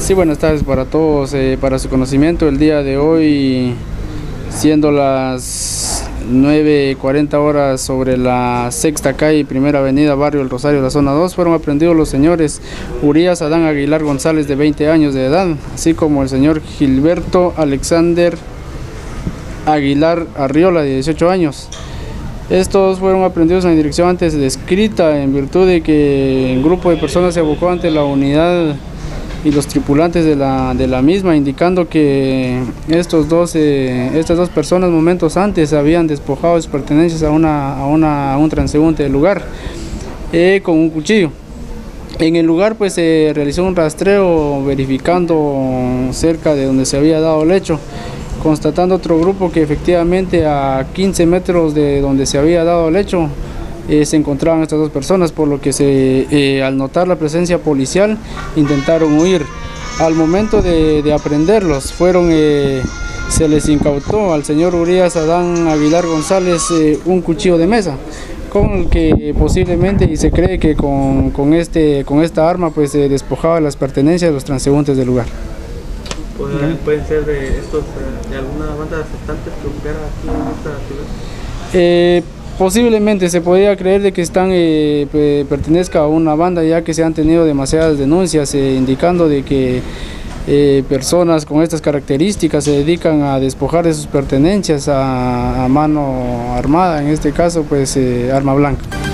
Sí, buenas tardes para todos. Para su conocimiento, el día de hoy, siendo las 9:40 horas sobre la sexta calle, primera avenida, barrio El Rosario, la zona 2, fueron aprehendidos los señores Urias Adán Aguilar González, de 20 años de edad, así como el señor Gilberto Alexander Aguilar Arriola, de 18 años. Estos fueron aprehendidos en la dirección antes descrita, en virtud de que un grupo de personas se abocó ante la unidad y los tripulantes de la misma, indicando que estas dos personas momentos antes habían despojado sus pertenencias a un transeúnte del lugar con un cuchillo. En el lugar pues se realizó un rastreo verificando cerca de donde se había dado el hecho, constatando otro grupo que efectivamente a 15 metros de donde se había dado el hecho se encontraban estas dos personas, por lo que al notar la presencia policial intentaron huir. Al momento de aprehenderlos se les incautó al señor Urias Adán Aguilar González un cuchillo de mesa, con el que posiblemente y se cree que con esta arma pues se despojaba las pertenencias de los transeúntes del lugar. ¿Pueden ser de alguna banda de asaltantes que opera aquí en esta ciudad? Posiblemente se podría creer de que pertenezca a una banda, ya que se han tenido demasiadas denuncias indicando de que personas con estas características se dedican a despojar de sus pertenencias a mano armada, en este caso pues arma blanca.